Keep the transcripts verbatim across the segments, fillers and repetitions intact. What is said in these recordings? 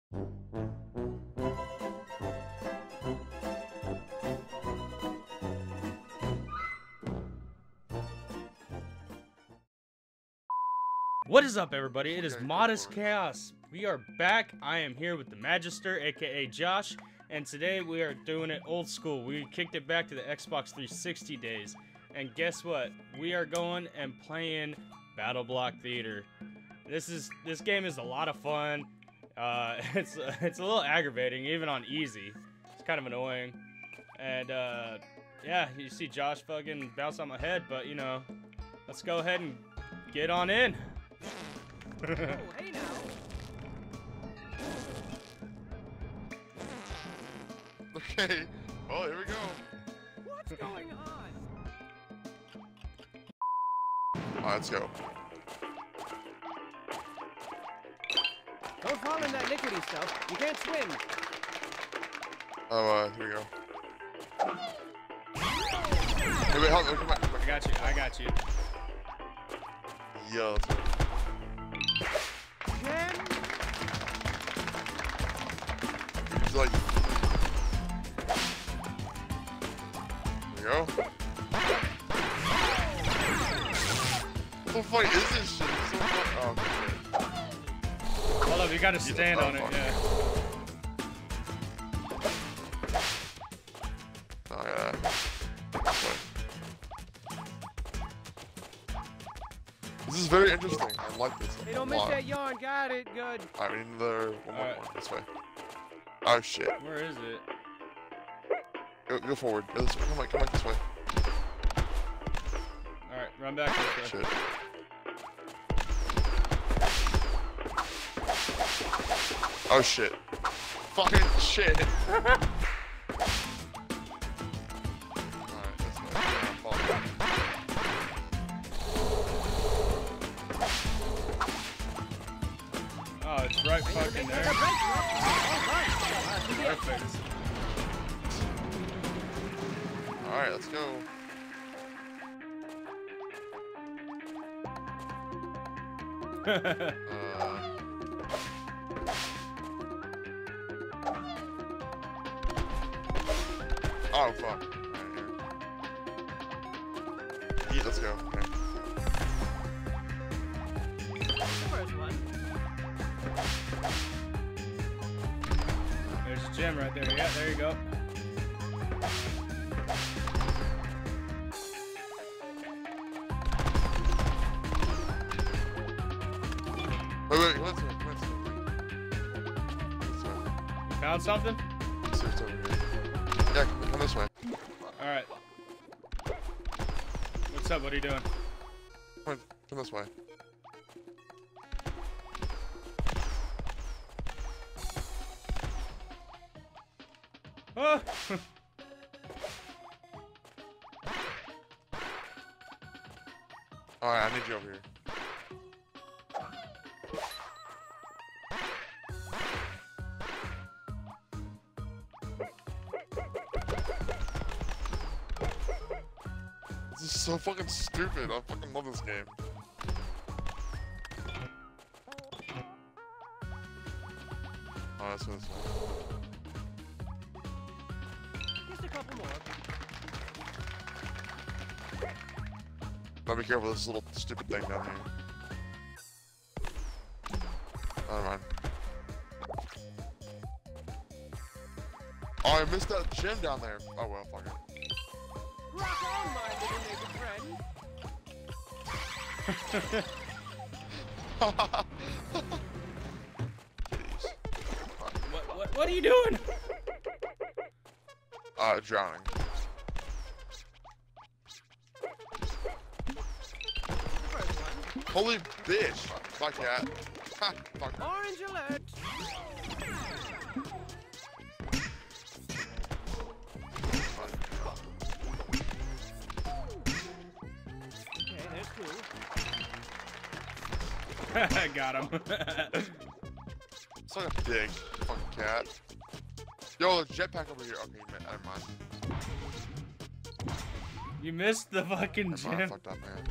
What is up, everybody? It is Modest Chaos. We are back. I am here with the Magister, aka Josh, and today we are doing it old school. We kicked it back to the Xbox three sixty days, and guess what? We are going and playing Battle Block Theater. This is this game is a lot of fun. Uh, it's it's a little aggravating, even on easy. It's kind of annoying, and uh, yeah, you see Josh fucking bounce on my head, but you know, let's go ahead and get on in. Oh, hey now. Okay. Oh, here we go. What's going on? Alright, let's go. Don't fall in that liquidy stuff. You can't swim. Oh, uh, here we go. Hey, wait, hold on. Come back. Come I got you. I got you. back. Yo, let's go. Jen? He's like. There we go. What the fuck is this shit? It's so fun. Oh, okay. Hold up, you gotta stand on it, yeah. Oh, yeah. This is very interesting. I like this. Hey, a don't miss lot. that yarn. Got it. Good. Alright, we need another one more, Alright. one this way. Oh shit. Where is it? Go, go forward. Go this way. Come back, come back this way. Alright, run back this way. Shit. Oh shit. Fucking shit. Alright, this way. Yeah, fall back. Oh, it's right fucking there. Perfect. Alright, let's go. Uh, oh fuck. Alright, here. Yeah, let's go. Okay. First one. There's Jim right there. Yeah, there you go. Wait, wait, let's go. Let's go. Let's go. Found something? Let's go. Over here. Yeah, come, come this way. Alright. What's up? What are you doing? Come, on, come this way. Oh! Alright, I need you over here. This is so fucking stupid. I fucking love this game. Oh, that's what it's like. Just a couple more. Now be careful, this little stupid thing down here. Never mind. Oh, I missed that gym down there. Oh well, fuck it. Rock on, my little naked friend. Jeez. What, what, what are you doing? Uh, drowning. First one. Holy bitch! Fuck cat. Ha! Fuck. Orange alert. Okay, there's two. Got him. It's like a dick. Fucking cat. Yo, there's a jetpack over here. Okay, man, never mind. You missed the fucking Never mind, I gym. fucked up, man.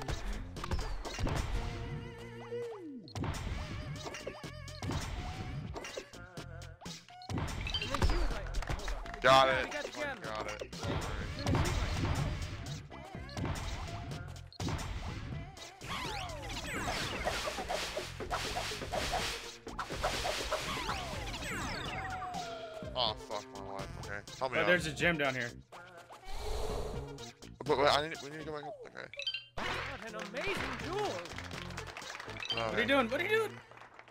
Got Yeah, it. we got the gem. Got it. Oh fuck my life. Okay, help me Oh, out. there's a gem down here. But wait, I need, we need to go back up. Okay. What an amazing jewel. No, What are you doing? What are you doing?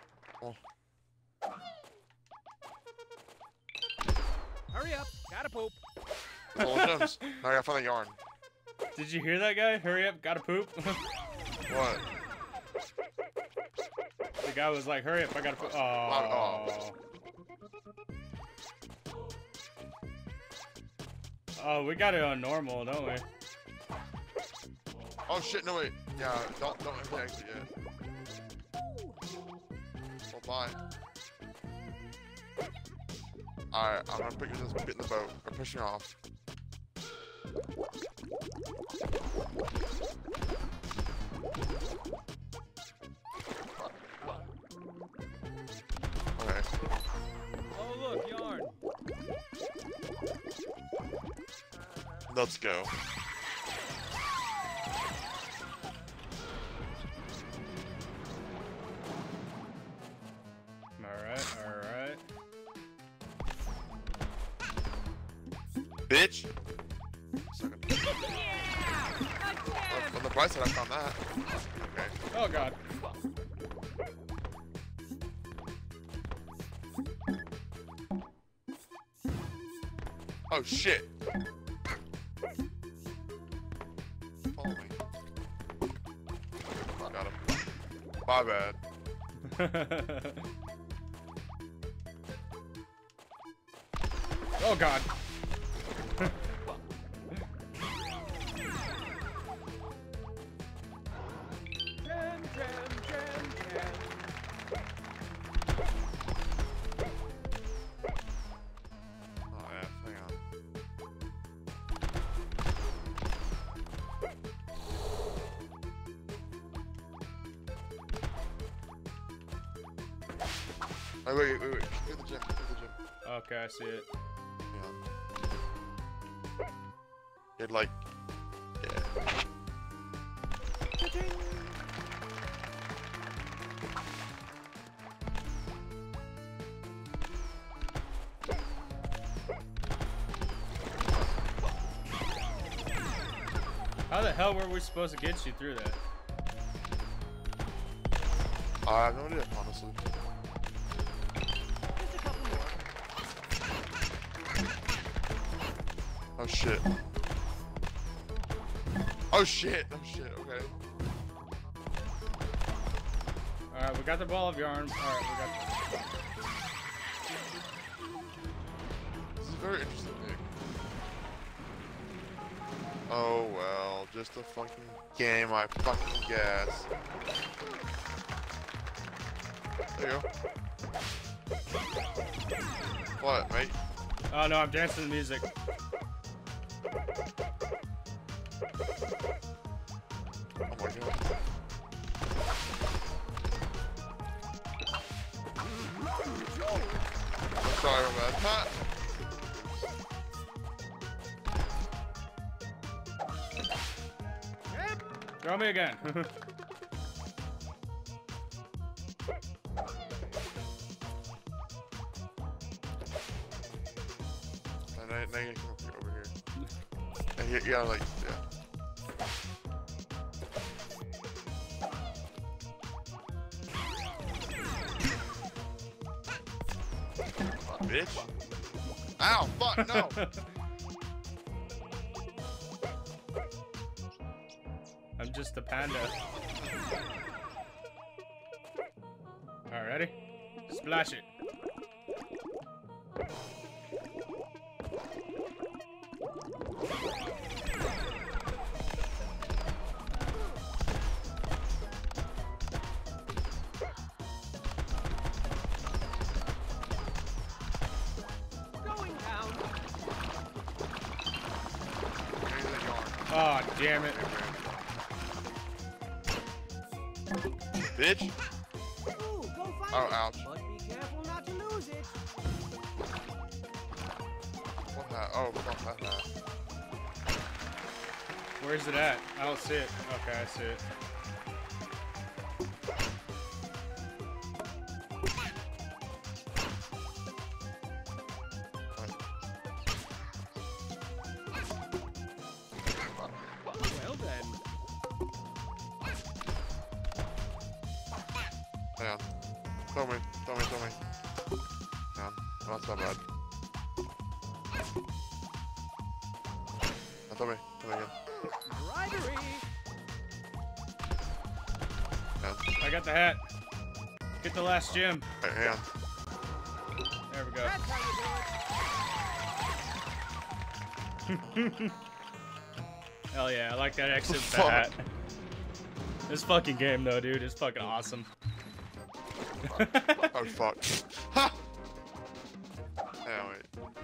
Hurry up. Gotta poop. Full gems. Now I gotta find the yarn. Did you hear that guy? Hurry up, gotta poop. What? The guy was like, hurry up, I gotta poop. Oh. Oh. Oh, we got it on normal, don't we? Oh shit! No wait. Yeah. Don't don't hit the exit yet. Well, bye. Alright, I'm gonna put you this bit in the boat. Or push me off. Okay. Oh, look, yarn. Let's go. Alright, alright. Bitch! Second. Yeah! On the bright side, I found that. Okay. Oh god. Oh shit! Follow me. Got him. My bad. Oh god. Gem, gem, gem, gem. Oh yeah, hang on. Oh, wait, wait, wait, wait. Look at the gym, look at the gym. Okay, I see it. Yeah. It like, yeah. Cha-ching. How the hell were we supposed to get you through that? I have no idea, honestly. Just a couple more. Oh shit. Oh shit, oh shit, okay. Alright, we got the ball of yarn. Alright, we got This is very interesting, Nick. Oh well, just a fucking game, I fucking guess. There you go. What, mate? Oh no, I'm dancing to the music. Oh my god. I'm sorry about that. Yep. Throw me again. And now, now you gotta come up here, over here. And you, you gotta like, yeah. Fuck, bitch. Ow, fuck, no. I'm just a panda. Alright, ready? Splash it. Going down. Here's the yarn. Oh, damn it. Bitch. Ooh, go find Oh, it. ouch. But be careful not to lose it. What Oh, fuck that hat. Where's it at? I don't see it. Okay, I see it. Well then. Hang on. Throw me, throw me, throw me. Hang on. Not so bad. Now, throw me, throw me again. Bribery. Hang on. I got the hat. Get the last gem. Right, hang on. There we go. That's how you do it. Hell yeah, I like that exit with the Fuck. hat. This fucking game though, dude, is fucking awesome. Oh, fuck. Ha! Hang on, wait.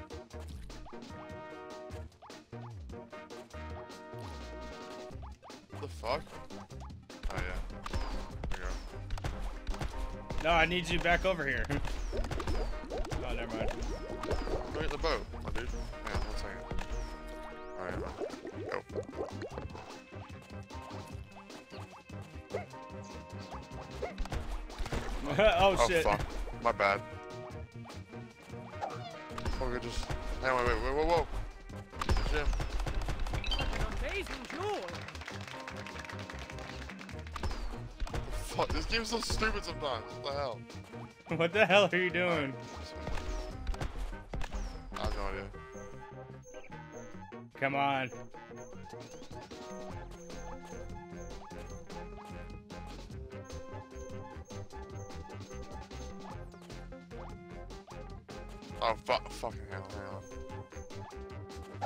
What the fuck? Oh, yeah. There we go. No, I need you back over here. Oh, never mind. Look at the boat, my dude. Hang on, one second. Alright, go. oh, Oh, shit. fuck. My bad. Oh, we could just... Hang on, wait, wait, wait, whoa, whoa. Jim. An amazing jewel. Fuck, this game's so stupid sometimes. What the hell? What the hell are you doing? I have no idea. Come on. Oh, fuck, fucking hell, hang on.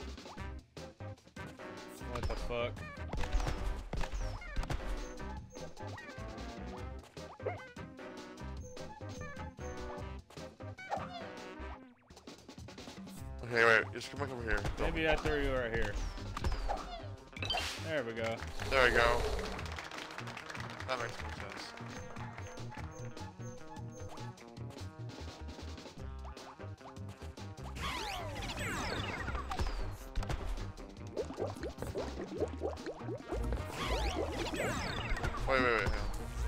What the fuck? Okay, wait, just come back over here. Don't- Maybe I threw you right here. There we go. There we go. That makes more sense. Wait, wait, wait, hang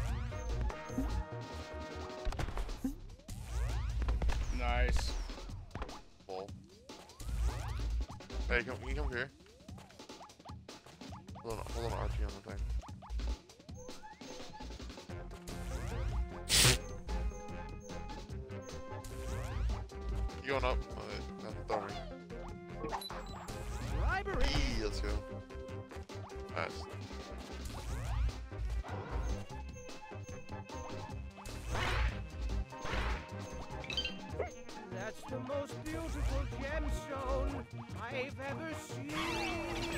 on. Nice. Bull. Hey, come, can you come here? Hold on, hold on, R P on the thing. You going up? Oh, that's the throw me. Bribery. Eee, let's go. Nice. That's the most beautiful gemstone I've ever seen.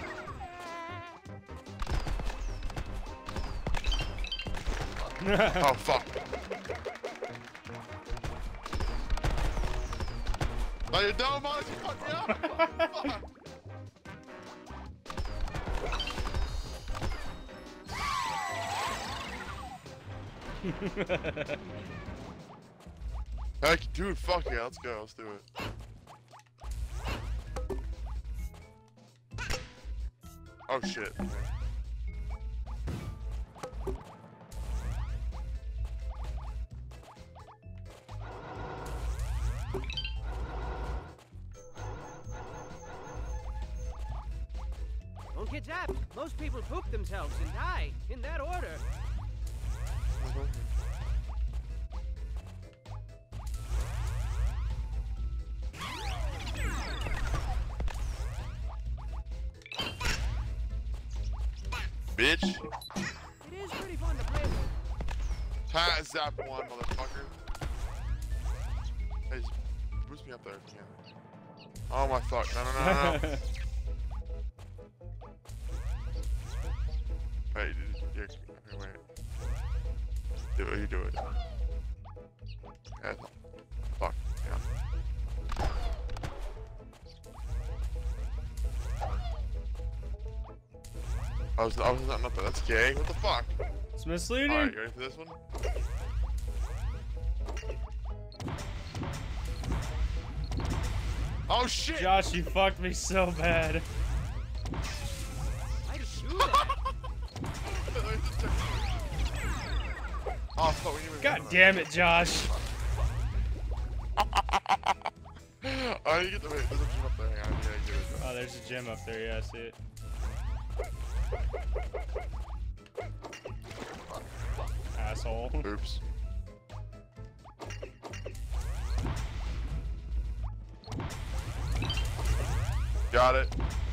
Oh, fuck. No, you don't, man. You fucked me up. Fuck. Heck, dude, fuck yeah, let's go, let's do it. Oh shit. Okay. Don't get zapped. Most people poop themselves and die in that order. Bitch. It is pretty fun to play with. Ha, zap one, motherfucker. Hey, just boost me up there if you can. Oh my fuck, no, no, no, no, no. Wait, dude, yeah, okay, wait. Do it, you do it. Yeah, fuck, yeah. I was, I was not, not that, that's gay, what the fuck? It's misleading. Alright, you ready for this one? Oh shit! Josh, you fucked me so bad. I just knew that. Oh, fuck, we need to God damn it, Josh. Oh, you get the wait. There's a gym up there. Hang on, yeah, get it. Oh, there's a gym up there. Yeah, I see it. Asshole. Oops. Got it.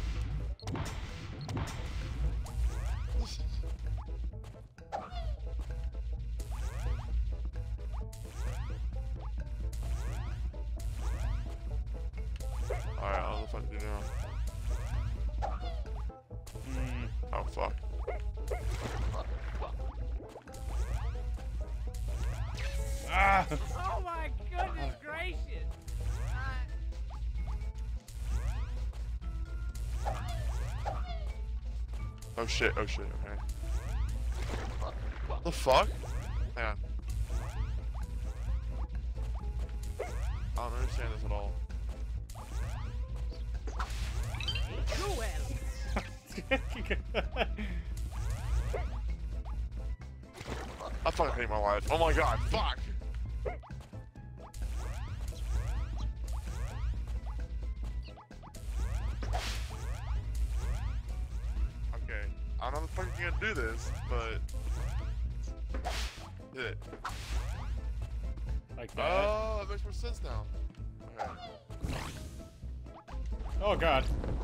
Alright, I don't know if I can do now. Mm. Oh, fuck. Ah! Oh my goodness gracious. Oh shit, oh shit, okay. What the fuck? Hang on. I don't understand this at all. Too well. I fucking hate my life. Oh my god, fuck! Okay, I don't know how the fuck you're gonna do this, but... Hit it. Like that. Oh, that makes more sense now. Okay. Oh god.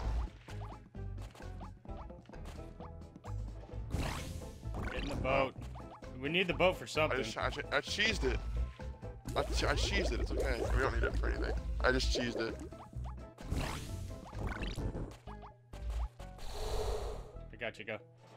Get in the boat. We need the boat for I something. just, I, I cheesed it. I, che I cheesed it, it's okay. We don't need it for anything. I just cheesed it. I got you, go.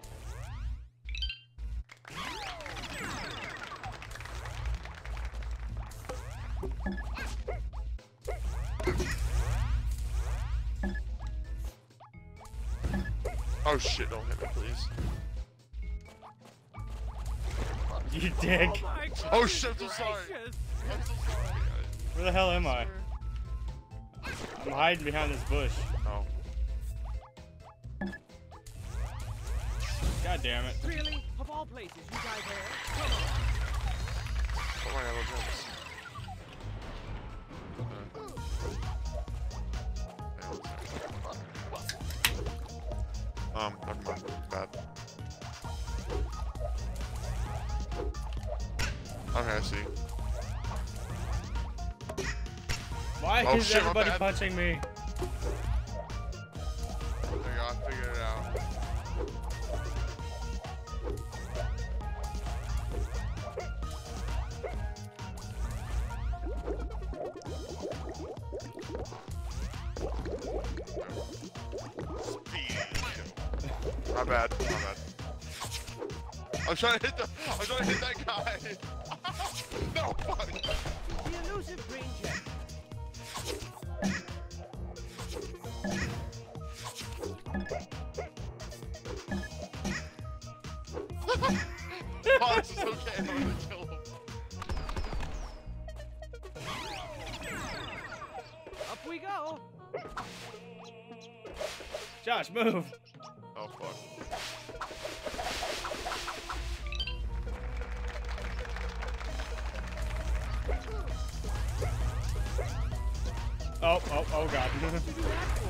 Oh shit, don't hit me, please. You dick. Oh my goodness Oh shit, I'm so sorry. gracious. I'm so sorry. Where the hell am I? I I'm hiding behind this bush. Oh. God damn it. Really? Of all places, you guys there? Come on. Oh my god, gems. Um, never mind. Bad. Okay, I see. Why Oh, is shit, my everybody bad. punching me? There you go, I figured it out. My bad, my bad. I'm trying to hit the, I'm trying to hit that guy. No, fuck. The elusive green gem. Oh, this is okay, I'm gonna kill him. Up we go. Josh, move. Oh, fuck. Oh, oh, oh god. What did you do that for?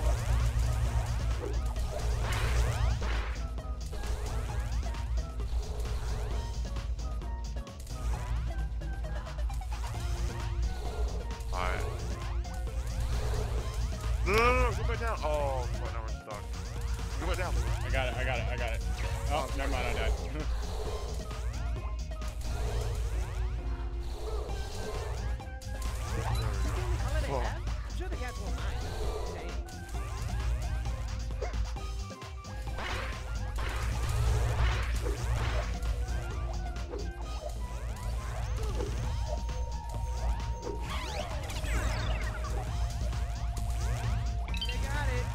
Alright. No, no, no, no, go back down. Oh, fuck, now we're stuck. Go back down. I got it, I got it, I got it. Oh, never mind, I died. Color they Whoa. have? I'm sure the cats won't mind. Hey. They got it.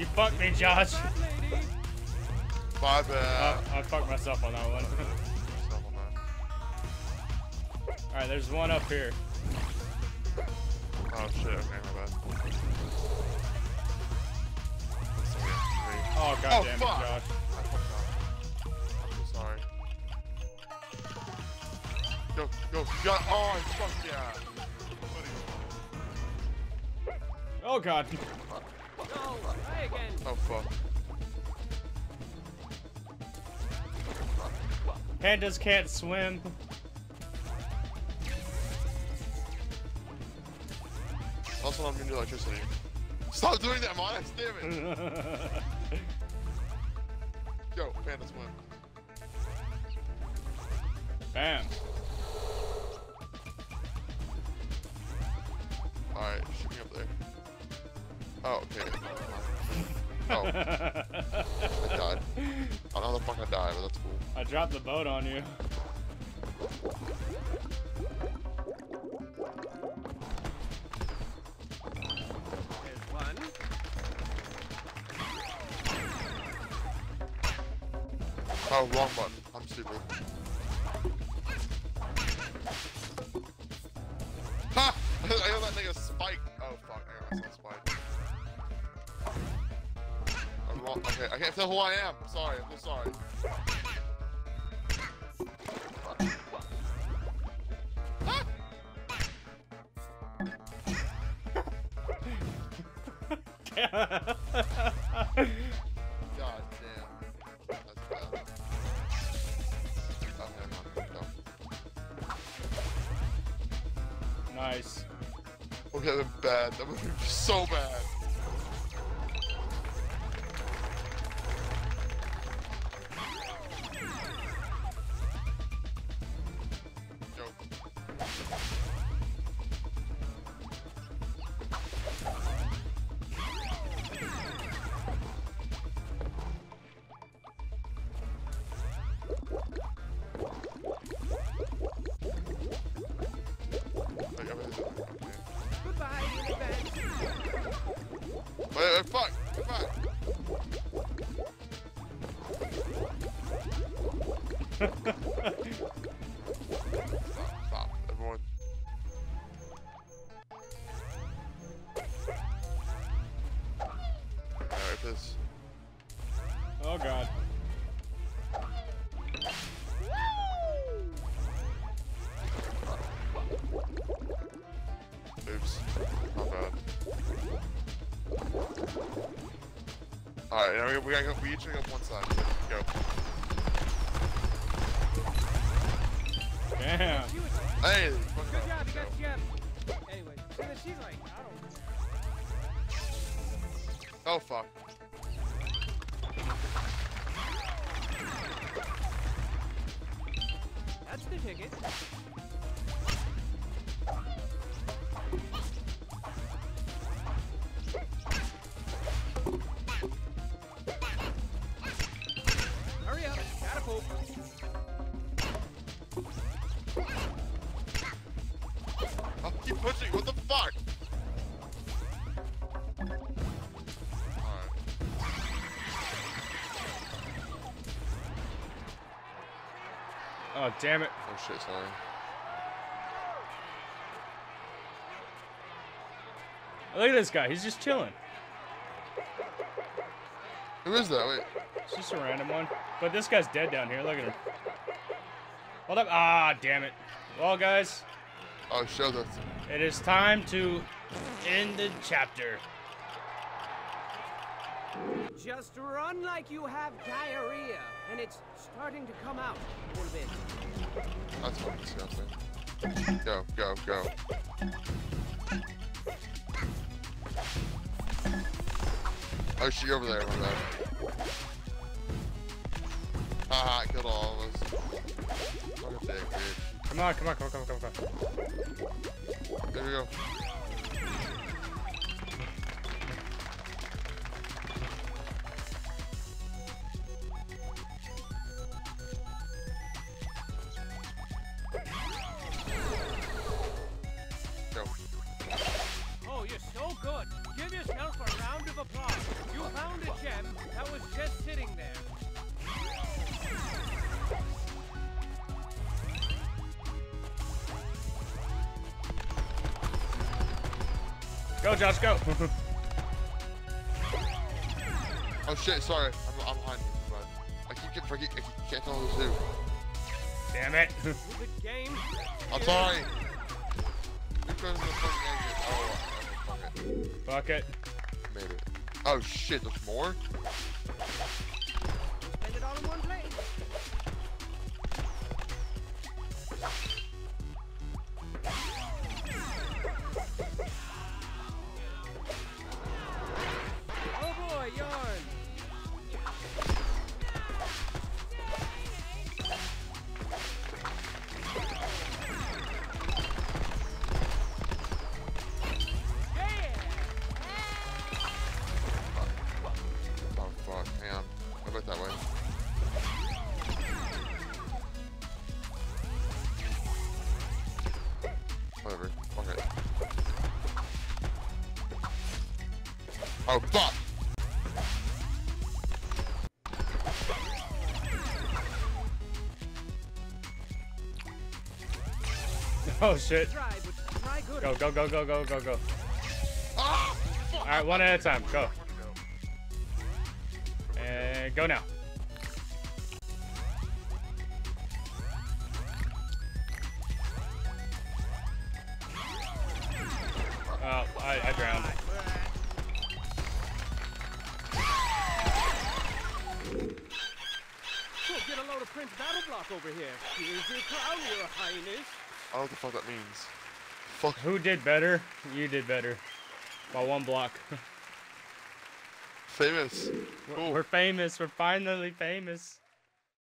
You fucked me, Josh. Fat lady. My bad. Oh, I fucked myself on that one. Alright, there's one up here. Oh shit, okay, my bad. Oh, god Oh, damn it, fuck. Josh. I fucked up. I'm so sorry. Go, go, go. Oh, fuck yeah. Oh, god. No, try again. Oh, fuck. Pandas can't swim. Also, I'm into electricity. Stop doing that, Monax, damn it! Yo, panda swim. Bam. Alright, shoot me up there. Oh, okay. Oh, I died. I don't know how the fuck I died, but that's cool. I dropped the boat on you. There's one. Oh, wrong button. I'm stupid. Ha! I know that nigga spike. Oh fuck, I got myself spike. I'm wrong. Okay, I can't tell who I am. Sorry, I'm so sorry. God damn. That's bad. Oh, never mind. No. Nice. Okay, that's bad. That movie was so bad. Yo. Like, I mean, okay. Goodbye in advance. Wait, wait, fuck! Fuck! Stop, stop, everyone. Alright, this. Oh god. Oops. Not bad. Alright, now we, we gotta go. We each gotta go one side. Go. Damn. She was like, Hey! good fuck job, up. you got Go. Jim. Anyway, so then she's like, I don't Oh, fuck. That's the ticket. Hurry up, gotta poop. I'll keep pushing. What the fuck? Alright. Oh, damn it. Oh shit, sorry. Look at this guy. He's just chilling. Who is that? Wait. It's just a random one. But this guy's dead down here. Look at him. Hold up. Ah, damn it. Well, guys, Oh, show this. it is time to end the chapter. Just run like you have diarrhea, and it's starting to come out a little bit. That's fucking disgusting. Go, go, go. Oh shit, you're over there, my bad. Haha, killed all of us. What a dick, bitch. Come on, come on, come on, come on, come on, come on. There we go. Oh, Go. you're so good. Give yourself a round of applause. You found a gem that was just sitting there. Go, Josh, go. Oh shit, sorry. I'm, I'm behind you, but I keep getting freaky. I keep, can't tell who's who. Damn it. Stupid game. I'm sorry. Who goes in the fucking exit? Oh, fuck it. Fuck it. Made it. Oh shit, there's more? Spend it all in one place. Oh boy, yarn. Oh fuck, hang on. How about that way? Whatever. Fuck it. Oh fuck! Oh shit. Try, but try good. Go, go, go, go, go, go, go. Ah! Fuck! Alright, one at a time. Go. I wanna go. And go now. Oh, I, I drowned. Cool, get a load of Prince Battle Block over here. Here's your crown, your highness. I don't know what the fuck that means. Fuck. Who did better? You did better. By one block. Famous. We're- Cool. We're famous. We're finally famous.